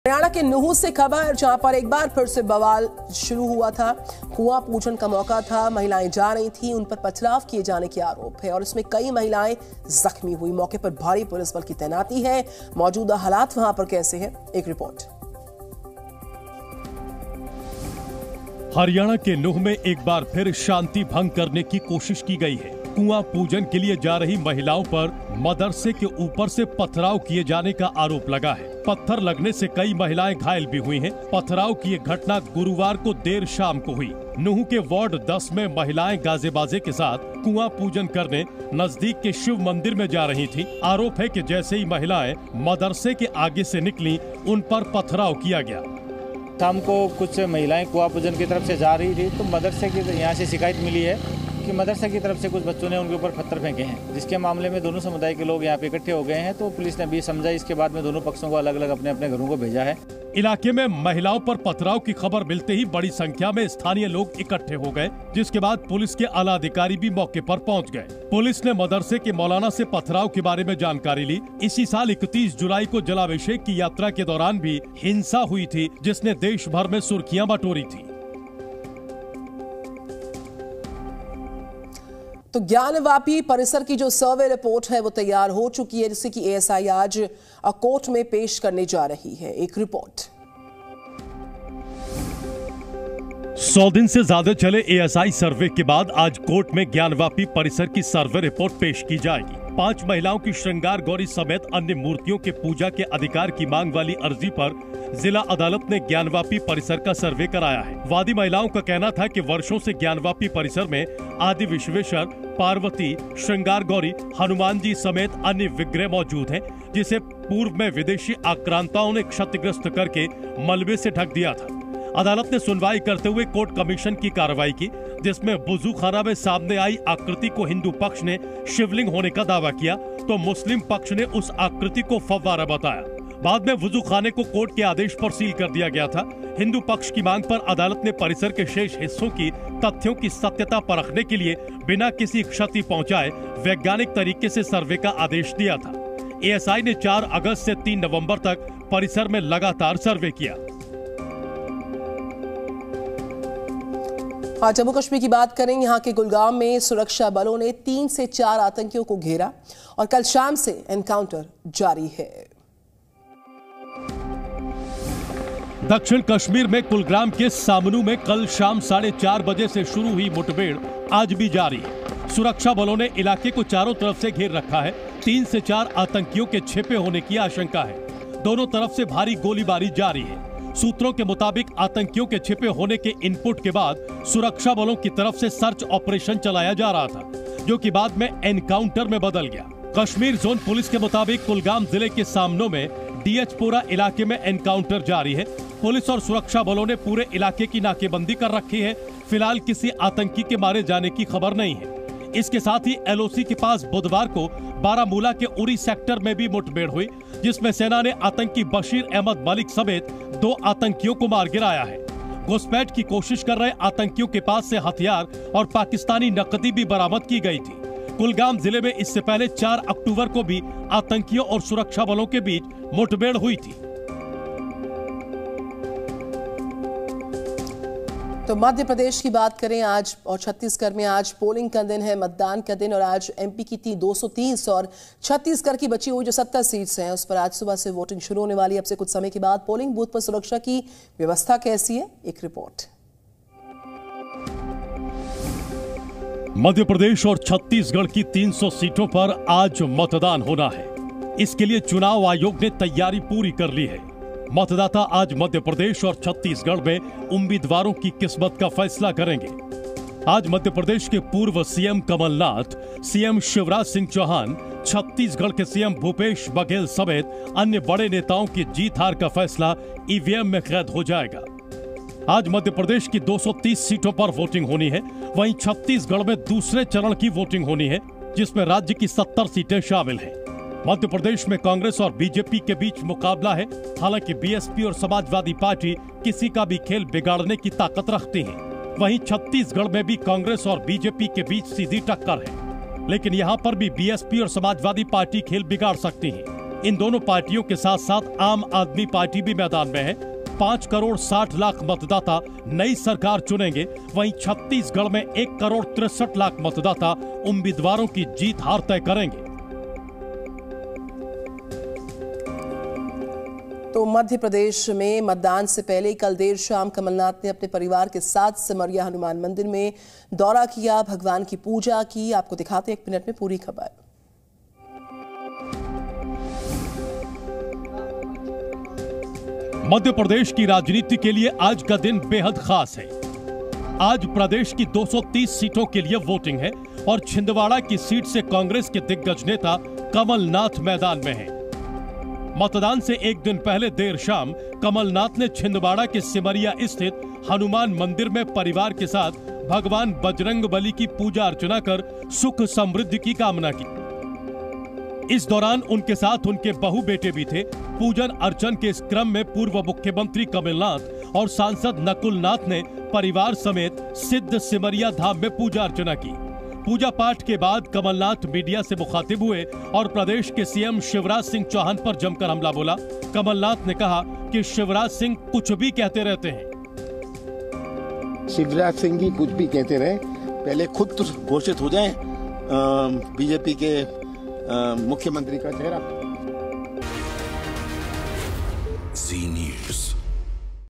हरियाणा के नुहू से खबर, जहां पर एक बार फिर से बवाल शुरू हुआ था। कुआं पूजन का मौका था, महिलाएं जा रही थी, उन पर पथराव किए जाने के आरोप है और इसमें कई महिलाएं जख्मी हुई। मौके पर भारी पुलिस बल की तैनाती है। मौजूदा हालात वहां पर कैसे हैं, एक रिपोर्ट। हरियाणा के नुह में एक बार फिर शांति भंग करने की कोशिश की गई है। कुआं पूजन के लिए जा रही महिलाओं पर मदरसे के ऊपर से पथराव किए जाने का आरोप लगा है। पत्थर लगने से कई महिलाएं घायल भी हुई हैं। पथराव की ये घटना गुरुवार को देर शाम को हुई। नुह के वार्ड 10 में महिलाएं गाजे बाजे के साथ कुआं पूजन करने नजदीक के शिव मंदिर में जा रही थी। आरोप है कि जैसे ही महिलाएं मदरसे के आगे से निकली, उन पर पथराव किया गया। शाम को कुछ महिलाएं कुआं पूजन की तरफ से जा रही थी, तो मदरसे की यहाँ से शिकायत मिली है कि मदरसे की तरफ से कुछ बच्चों ने उनके ऊपर पत्थर फेंके हैं, जिसके मामले में दोनों समुदाय के लोग यहाँ पे इकट्ठे हो गए हैं। तो पुलिस ने भी समझा, इसके बाद में दोनों पक्षों को अलग अलग अपने अपने घरों को भेजा है। इलाके में महिलाओं पर पथराव की खबर मिलते ही बड़ी संख्या में स्थानीय लोग इकट्ठे हो गए, जिसके बाद पुलिस के आला अधिकारी भी मौके पर पहुंच गए। पुलिस ने मदरसे के मौलाना से पथराव के बारे में जानकारी ली। इसी साल 31 जुलाई को जलाभिषेक की यात्रा के दौरान भी हिंसा हुई थी, जिसने देश भर में सुर्खियां बटोरी थी। तो ज्ञानवापी परिसर की जो सर्वे रिपोर्ट है वो तैयार हो चुकी है, जिसे कि एएसआई आज कोर्ट में पेश करने जा रही है। एक रिपोर्ट। 100 दिन से ज्यादा चले एएसआई सर्वे के बाद आज कोर्ट में ज्ञानवापी परिसर की सर्वे रिपोर्ट पेश की जाएगी। 5 महिलाओं की श्रृंगार गौरी समेत अन्य मूर्तियों के पूजा के अधिकार की मांग वाली अर्जी पर जिला अदालत ने ज्ञानवापी परिसर का सर्वे कराया है। वादी महिलाओं का कहना था कि वर्षों से ज्ञानवापी परिसर में आदि विश्वेश्वर, पार्वती, श्रृंगार गौरी, हनुमान जी समेत अन्य विग्रह मौजूद हैं, जिसे पूर्व में विदेशी आक्रांताओं ने क्षतिग्रस्त करके मलबे से ढक दिया था। अदालत ने सुनवाई करते हुए कोर्ट कमीशन की कार्रवाई की, जिसमें वुजू खाना में सामने आई आकृति को हिंदू पक्ष ने शिवलिंग होने का दावा किया, तो मुस्लिम पक्ष ने उस आकृति को फव्वारा बताया। बाद में वुजू खाने को कोर्ट के आदेश पर सील कर दिया गया था। हिंदू पक्ष की मांग पर अदालत ने परिसर के शेष हिस्सों की तथ्यों की सत्यता परखने के लिए बिना किसी क्षति पहुंचाए वैज्ञानिक तरीके से सर्वे का आदेश दिया था। एएसआई ने 4 अगस्त से 3 नवंबर तक परिसर में लगातार सर्वे किया। आज जम्मू कश्मीर की बात करें। यहाँ के गुलगाम में सुरक्षा बलों ने 3 से 4 आतंकियों को घेरा और कल शाम से एनकाउंटर जारी है। दक्षिण कश्मीर में कुलग्राम के सामनू में कल शाम 4:30 बजे से शुरू हुई मुठभेड़ आज भी जारी है। सुरक्षा बलों ने इलाके को चारों तरफ से घेर रखा है। 3 से 4 आतंकियों के छिपे होने की आशंका है। दोनों तरफ से भारी गोलीबारी जारी है। सूत्रों के मुताबिक आतंकियों के छिपे होने के इनपुट के बाद सुरक्षा बलों की तरफ से सर्च ऑपरेशन चलाया जा रहा था, जो कि बाद में एनकाउंटर में बदल गया। कश्मीर जोन पुलिस के मुताबिक कुलगाम जिले के सामनों में डीएचपोरा इलाके में एनकाउंटर जारी है। पुलिस और सुरक्षा बलों ने पूरे इलाके की नाकेबंदी कर रखी है। फिलहाल किसी आतंकी के मारे जाने की खबर नहीं है। इसके साथ ही एलओसी के पास बुधवार को बारामूला के उरी सेक्टर में भी मुठभेड़ हुई, जिसमें सेना ने आतंकी बशीर अहमद मलिक समेत 2 आतंकियों को मार गिराया है। घुसपैठ की कोशिश कर रहे आतंकियों के पास से हथियार और पाकिस्तानी नकदी भी बरामद की गई थी। कुलगाम जिले में इससे पहले 4 अक्टूबर को भी आतंकियों और सुरक्षा बलों के बीच मुठभेड़ हुई थी। तो मध्य प्रदेश की बात करें आज और छत्तीसगढ़ में आज पोलिंग का दिन है, मतदान का दिन। और आज एमपी की 230 और छत्तीसगढ़ की बची हुई जो 70 सीट्स हैं, उस पर आज सुबह से वोटिंग शुरू होने वाली है। अब से कुछ समय के बाद पोलिंग बूथ पर सुरक्षा की व्यवस्था कैसी है, एक रिपोर्ट। मध्य प्रदेश और छत्तीसगढ़ की 300 सीटों पर आज मतदान होना है। इसके लिए चुनाव आयोग ने तैयारी पूरी कर ली है। मतदाता आज मध्य प्रदेश और छत्तीसगढ़ में उम्मीदवारों की किस्मत का फैसला करेंगे। आज मध्य प्रदेश के पूर्व सीएम कमलनाथ, सीएम शिवराज सिंह चौहान, छत्तीसगढ़ के सीएम भूपेश बघेल समेत अन्य बड़े नेताओं की जीत हार का फैसला ईवीएम में कैद हो जाएगा। आज मध्य प्रदेश की 230 सीटों पर वोटिंग होनी है। वहीं छत्तीसगढ़ में दूसरे चरण की वोटिंग होनी है, जिसमें राज्य की 70 सीटें शामिल हैं। मध्य प्रदेश में कांग्रेस और बीजेपी के बीच मुकाबला है। हालांकि बीएसपी और समाजवादी पार्टी किसी का भी खेल बिगाड़ने की ताकत रखती हैं। वहीं छत्तीसगढ़ में भी कांग्रेस और बीजेपी के बीच सीधी टक्कर है, लेकिन यहां पर भी बीएसपी और समाजवादी पार्टी खेल बिगाड़ सकती हैं। इन दोनों पार्टियों के साथ साथ आम आदमी पार्टी भी मैदान में है। 5 करोड़ 60 लाख मतदाता नई सरकार चुनेंगे, वहीं छत्तीसगढ़ में 1 करोड़ 63 लाख मतदाता उम्मीदवारों की जीत हार तय करेंगे। तो मध्य प्रदेश में मतदान से पहले कल देर शाम कमलनाथ ने अपने परिवार के साथ सिमरिया हनुमान मंदिर में दौरा किया, भगवान की पूजा की। आपको दिखाते हैं 1 मिनट में पूरी खबर। मध्य प्रदेश की राजनीति के लिए आज का दिन बेहद खास है। आज प्रदेश की 230 सीटों के लिए वोटिंग है और छिंदवाड़ा की सीट से कांग्रेस के दिग्गज नेता कमलनाथ मैदान में हैं। मतदान से एक दिन पहले देर शाम कमलनाथ ने छिंदवाड़ा के सिमरिया स्थित हनुमान मंदिर में परिवार के साथ भगवान बजरंगबली की पूजा अर्चना कर सुख समृद्धि की कामना की। इस दौरान उनके साथ उनके बहू बेटे भी थे। पूजन अर्चन के इस क्रम में पूर्व मुख्यमंत्री कमलनाथ और सांसद नकुल नाथ ने परिवार समेत सिद्ध सिमरिया धाम में पूजा अर्चना की। पूजा पाठ के बाद कमलनाथ मीडिया से मुखातिब हुए और प्रदेश के सीएम शिवराज सिंह चौहान पर जमकर हमला बोला। कमलनाथ ने कहा कि शिवराज सिंह कुछ भी कहते रहते हैं। शिवराज सिंह जी कुछ भी कहते रहे, पहले खुद तो घोषित हो जाएं बीजेपी के मुख्यमंत्री का चेहरा। Zee news.